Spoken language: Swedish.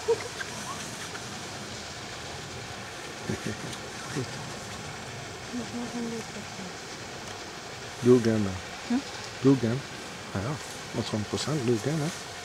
Guggen där. Ja. Guggen. Ja, vad sån procent guggen är.